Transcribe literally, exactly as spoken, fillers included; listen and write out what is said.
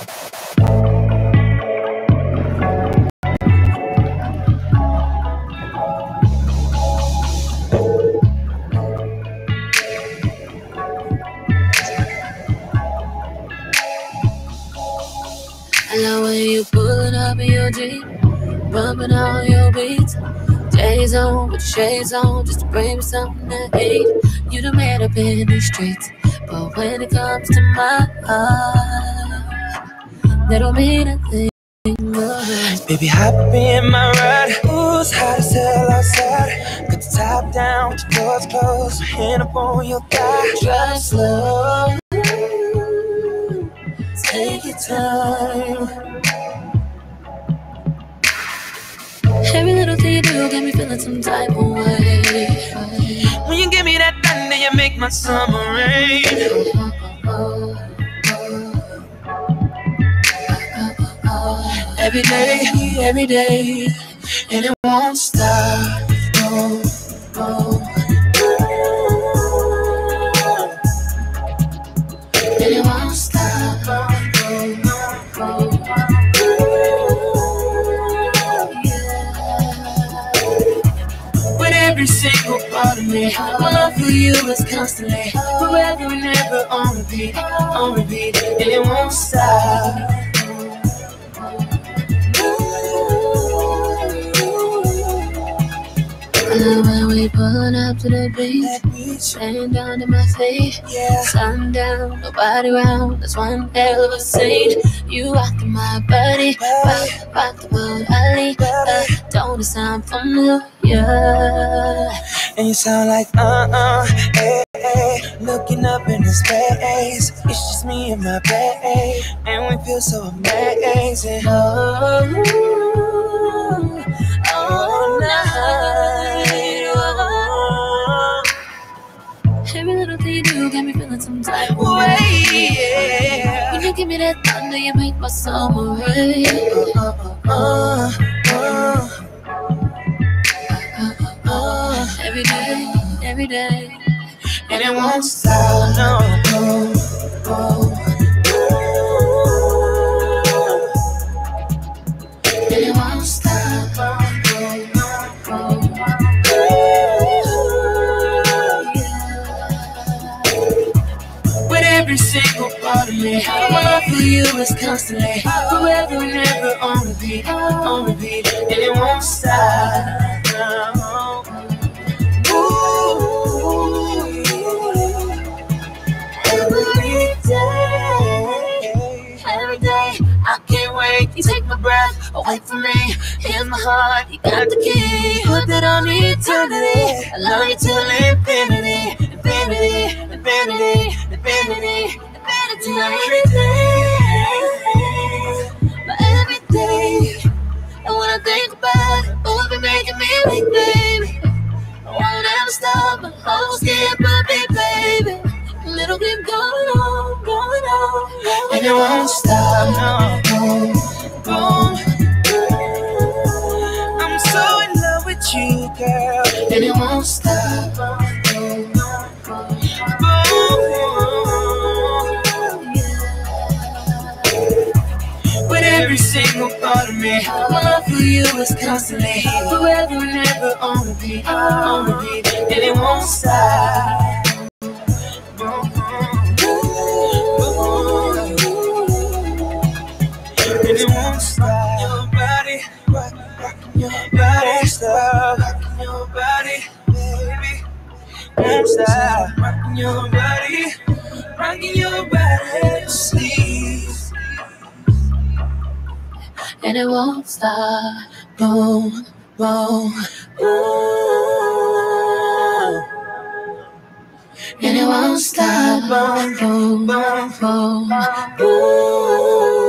I love when you pulling up in your Jeep, bumping all your beats. J's on with the shades on, just to bring me something to eat. You done made up in these streets, but when it comes to my heart, they don't mean a thing. Baby, hop in my ride. Ooh, it's hot as hell outside. Put the top down, with the doors closed, my hand up on your thigh. Drive slow, take your time. Every little thing you do got me feeling some type of way. When you give me that thunder, you make my summer rain. Every day, every day, and it won't stop. Oh, oh. And it won't stop. Oh, oh, oh. With every single part of me, my love for you is constantly, forever and ever on repeat, on repeat, and it won't stop. I love when we pulling up to the beach, laying down to my feet, Yeah. sundown, nobody around, that's one hell of a scene. You rockin' my body, rock, rock the boat, I uh, don't it sound familiar? And you sound like uh-uh, hey, hey. Looking up in the space, it's just me and my babe, and we feel so amazing. Oh, all night, oh. Every little thing you do got me feeling some type of way. Yeah. When you give me that thunder, you make my summer rain. Uh, uh, uh. Every day, every day, And it won't stop, no. oh, oh. And it won't stop, oh, oh, oh. Yeah. With every single part of me, my love for you is constantly, forever and ever on repeat, on repeat, and it won't stop. Ooh, every day, every day, I can't wait. You take my breath away from me. In my heart, you got the key. Put that on eternity. I love you till infinity, infinity, infinity, infinity, infinity. Every day, my every day. And when I think about it, oh, be making me weak, baby. I won't ever stop, my whole skin but me, baby. Little bit going on, going on, going And it won't stop, no. on. I'm so in love with you, girl. And it won't stop. With every single part of me, my love for you is constantly, forever and ever on repeat, on repeat, and it won't stop. And it won't stop. Your body, rock, rockin' your body, stop. Rockin' your body, baby. Won't stop. Rockin' your body, rockin' your body, sleep. And it won't stop. Boom, boom, ooh. And it won't stop. Boom, boom, boom, boom, ooh.